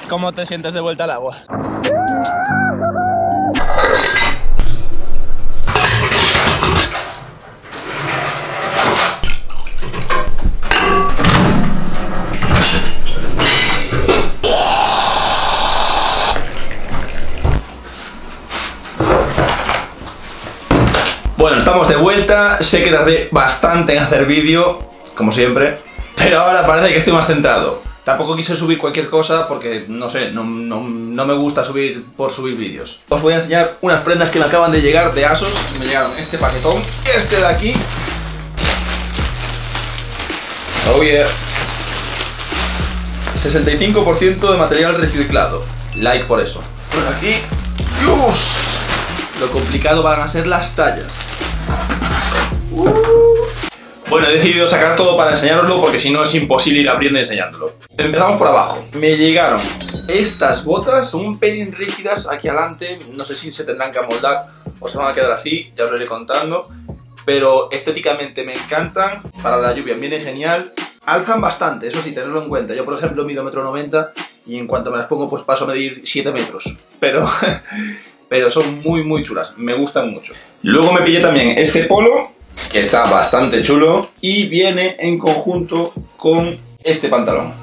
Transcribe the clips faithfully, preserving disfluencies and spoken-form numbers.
¿Cómo te sientes de vuelta al agua? Bueno, estamos de vuelta. Sé que tardé bastante en hacer vídeo, como siempre, pero ahora parece que estoy más centrado. Tampoco quise subir cualquier cosa porque, no sé, no, no, no me gusta subir por subir vídeos. Os voy a enseñar unas prendas que me acaban de llegar de ASOS. Me llegaron este paquetón, este de aquí. Oh yeah. sesenta y cinco por ciento de material reciclado. Like por eso. Por aquí. ¡Dios! Lo complicado van a ser las tallas. Uh. Bueno, he decidido sacar todo para enseñároslo porque si no es imposible ir abriendo y enseñándolo. Empezamos por abajo. Me llegaron estas botas, son un pelín rígidas aquí adelante. No sé si se tendrán que amoldar o se van a quedar así, ya os lo iré contando. Pero estéticamente me encantan, para la lluvia viene genial. Alzan bastante, eso sí, tenedlo en cuenta. Yo por ejemplo mido metro noventa y en cuanto me las pongo pues paso a medir siete metros. Pero, pero son muy muy chulas, me gustan mucho. Luego me pillé también este polo, que está bastante chulo, y viene en conjunto con este pantalón.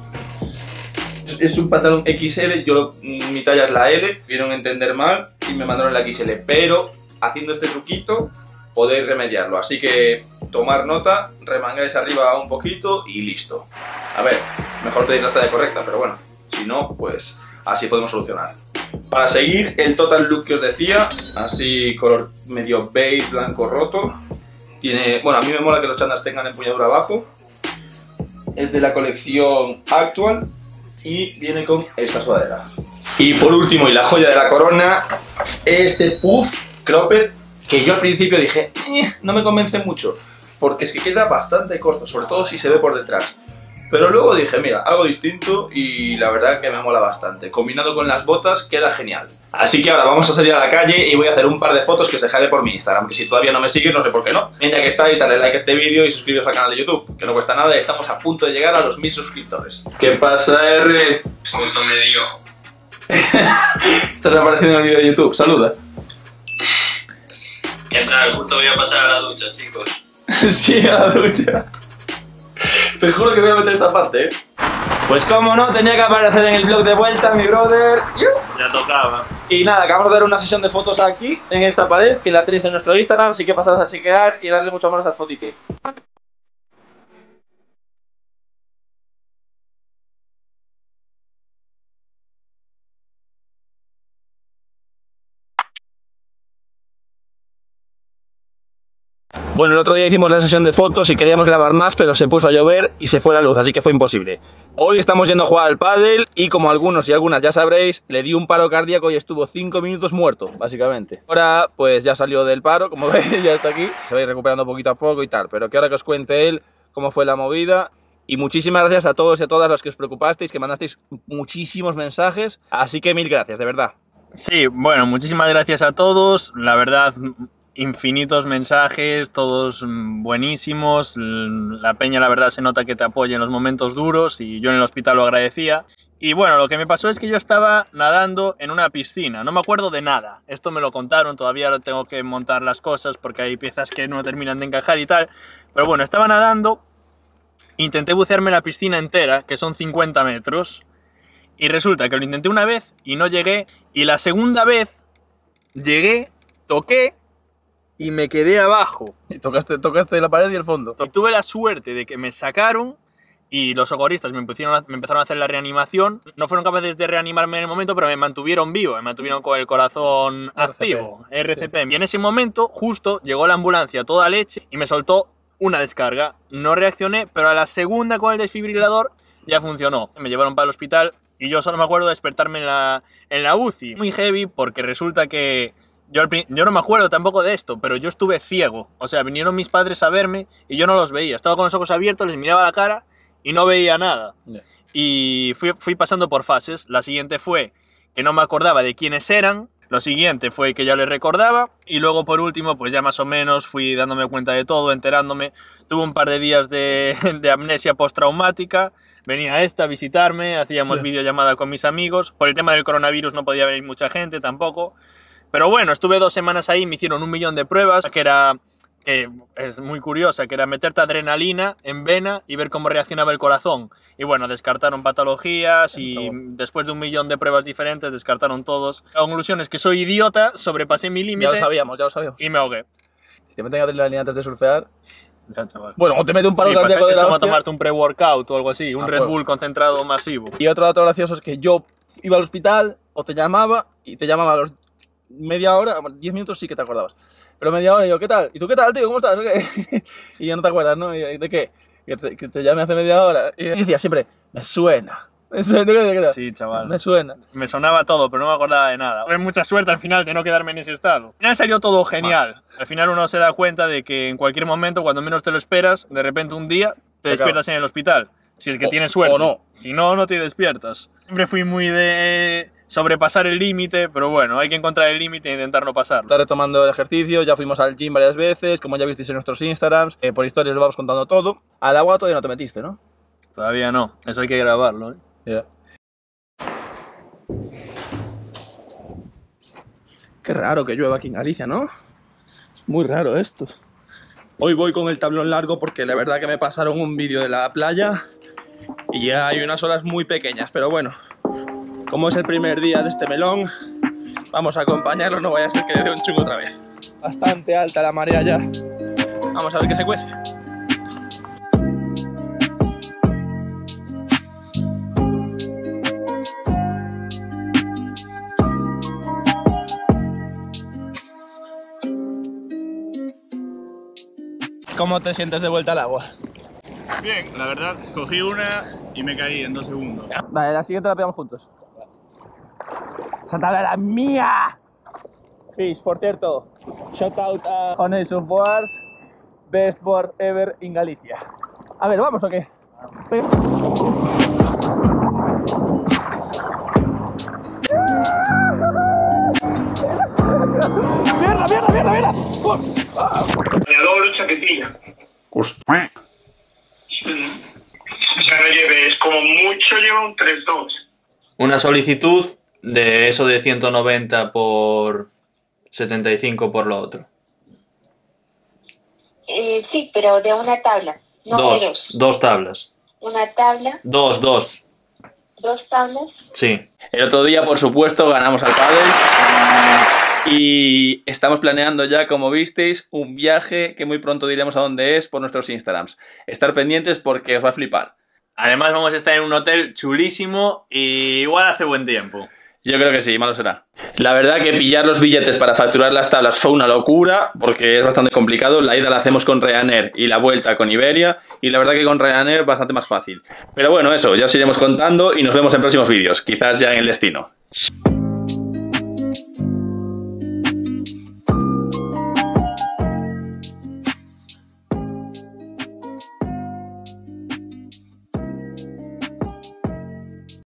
Es un pantalón equis ele, yo mi talla es la ele, vieron a entender mal y me mandaron la equis ele, pero haciendo este truquito podéis remediarlo, así que tomar nota, remangáis arriba un poquito y listo. A ver, mejor pedir la talla correcta, pero bueno, si no, pues así podemos solucionar. Para seguir, el total look que os decía, así color medio beige, blanco roto. Tiene, bueno, a mí me mola que los chándals tengan empuñadura abajo. Es de la colección actual y viene con esta sudadera. Y por último, y la joya de la corona, este puff cropped, que yo al principio dije, eh, no me convence mucho, porque es que queda bastante corto, sobre todo si se ve por detrás. Pero luego dije, mira, algo distinto y la verdad que me mola bastante. Combinado con las botas queda genial. Así que ahora vamos a salir a la calle y voy a hacer un par de fotos que os dejaré por mi Instagram, que si todavía no me sigues no sé por qué no. Bien, ya que estáis, dale like a este vídeo y suscribiros al canal de YouTube, que no cuesta nada y estamos a punto de llegar a los mil suscriptores. ¿Qué pasa, R? Justo me dio. Estás apareciendo en el vídeo de YouTube, saluda. ¿Qué tal? Justo voy a pasar a la ducha, chicos. Sí, a la ducha. Te juro que voy a meter esta parte, ¿eh? Pues como no, tenía que aparecer en el vlog de vuelta, mi brother. Ya tocaba. Y nada, acabamos de dar una sesión de fotos aquí, en esta pared, que la tenéis en nuestro Instagram, así que pasaros a chequear y darle mucho amor a estas fotitos. Bueno, el otro día hicimos la sesión de fotos y queríamos grabar más, pero se puso a llover y se fue la luz, así que fue imposible. Hoy estamos yendo a jugar al pádel y como algunos y algunas ya sabréis, le dio un paro cardíaco y estuvo cinco minutos muerto, básicamente. Ahora pues ya salió del paro, como veis, ya está aquí, se va a ir recuperando poquito a poco y tal, pero que ahora que os cuente él cómo fue la movida. Y muchísimas gracias a todos y a todas los que os preocupasteis, que mandasteis muchísimos mensajes, así que mil gracias, de verdad. Sí, bueno, muchísimas gracias a todos, la verdad, infinitos mensajes, todos buenísimos, la peña la verdad se nota que te apoya en los momentos duros y yo en el hospital lo agradecía. Y bueno, lo que me pasó es que yo estaba nadando en una piscina, no me acuerdo de nada, esto me lo contaron, todavía lo tengo que montar las cosas porque hay piezas que no terminan de encajar y tal, pero bueno, estaba nadando, intenté bucearme en la piscina entera, que son cincuenta metros, y resulta que lo intenté una vez y no llegué, y la segunda vez llegué, toqué, y me quedé abajo. Y tocaste, tocaste la pared y el fondo. Y tuve la suerte de que me sacaron y los socorristas me empezaron, a, me empezaron a hacer la reanimación. No fueron capaces de reanimarme en el momento, pero me mantuvieron vivo, me mantuvieron con el corazón activo, R C P. Sí. Y en ese momento, justo, llegó la ambulancia toda leche y me soltó una descarga. No reaccioné, pero a la segunda con el desfibrilador ya funcionó. Me llevaron para el hospital y yo solo me acuerdo de despertarme en la, en la U C I. Muy heavy porque resulta que Yo, yo no me acuerdo tampoco de esto, pero yo estuve ciego. O sea, vinieron mis padres a verme y yo no los veía. Estaba con los ojos abiertos, les miraba la cara y no veía nada. Yeah. Y fui, fui pasando por fases. La siguiente fue que no me acordaba de quiénes eran. Lo siguiente fue que ya les recordaba. Y luego, por último, pues ya más o menos fui dándome cuenta de todo, enterándome. Tuve un par de días de, de amnesia postraumática. venía esta a visitarme, hacíamos Yeah. videollamada con mis amigos. Por el tema del coronavirus no podía venir mucha gente tampoco. Pero bueno, estuve dos semanas ahí, me hicieron un millón de pruebas, que era, que es muy curiosa, que era meterte adrenalina en vena y ver cómo reaccionaba el corazón. Y bueno, descartaron patologías y después de un millón de pruebas diferentes descartaron todos. La conclusión es que soy idiota, sobrepasé mi Ya límite lo sabíamos, ya lo sabíamos. y me ahogué. Si te meten adrenalina antes de surfear... Ya, chaval. Bueno, o te mete un paro Sí, pues cardíaco de es la como hostia. tomarte un pre-workout o algo así, un A Red fuego. Bull concentrado masivo. Y otro dato gracioso es que yo iba al hospital o te llamaba y te llamaba a los media hora, bueno, diez minutos sí que te acordabas. Pero media hora y yo, ¿qué tal? ¿Y tú qué tal, tío? ¿Cómo estás? ¿Qué? Y ya no te acuerdas, ¿no? ¿Y ¿de qué? Que te, que te llame hace media hora. Y decía siempre, me suena. Me suena, ¿qué te creas? Sí, chaval. Me suena. Me sonaba todo, pero no me acordaba de nada. Tuve mucha suerte al final de no quedarme en ese estado. Al final salió todo genial. Al final uno se da cuenta de que en cualquier momento, cuando menos te lo esperas, de repente un día te Se despiertas en el hospital. Si es que O- tienes suerte. o no. Si no, no te despiertas. Siempre fui muy de sobrepasar el límite, pero bueno, hay que encontrar el límite e intentar no pasarlo. Está retomando el ejercicio, ya fuimos al gym varias veces, como ya visteis en nuestros Instagrams, eh, por historias lo vamos contando todo. Al agua todavía no te metiste, ¿no? Todavía no, eso hay que grabarlo, ¿eh? Ya. Qué raro que llueva aquí en Galicia, ¿no? Muy raro esto. Hoy voy con el tablón largo porque la verdad que me pasaron un vídeo de la playa y ya hay unas olas muy pequeñas, pero bueno, como es el primer día de este melón, vamos a acompañarlo, no vaya a ser que le dé un chungo otra vez. Bastante alta la marea ya. Vamos a ver qué se cuece. ¿Cómo te sientes de vuelta al agua? Bien, la verdad, cogí una y me caí en dos segundos. Vale, la siguiente la pegamos juntos. ¡Esa tabla era mía! Fish, por cierto, shout out a Honest of Boards, best board ever in Galicia. A ver, ¿vamos o qué? ¡Mierda, mierda, mierda, mierda! La doble chaquetilla. Hostia. O sea, no lleves, como mucho lleva un tres dos. Una solicitud de eso de ciento noventa por setenta y cinco por lo otro. Eh, sí, pero de una tabla, no de Dos, dos. dos tablas. Una tabla, Dos, dos. dos tablas. Sí. El otro día, por supuesto, ganamos al pádel y estamos planeando ya, como visteis, un viaje que muy pronto diremos a dónde es por nuestros Instagrams. Estar pendientes porque os va a flipar. Además vamos a estar en un hotel chulísimo y igual hace buen tiempo. Yo creo que sí, malo será. La verdad que pillar los billetes para facturar las tablas fue una locura, porque es bastante complicado. La ida la hacemos con Ryanair y la vuelta con Iberia, y la verdad que con Ryanair es bastante más fácil. Pero bueno, eso, ya os iremos contando y nos vemos en próximos vídeos, quizás ya en el destino.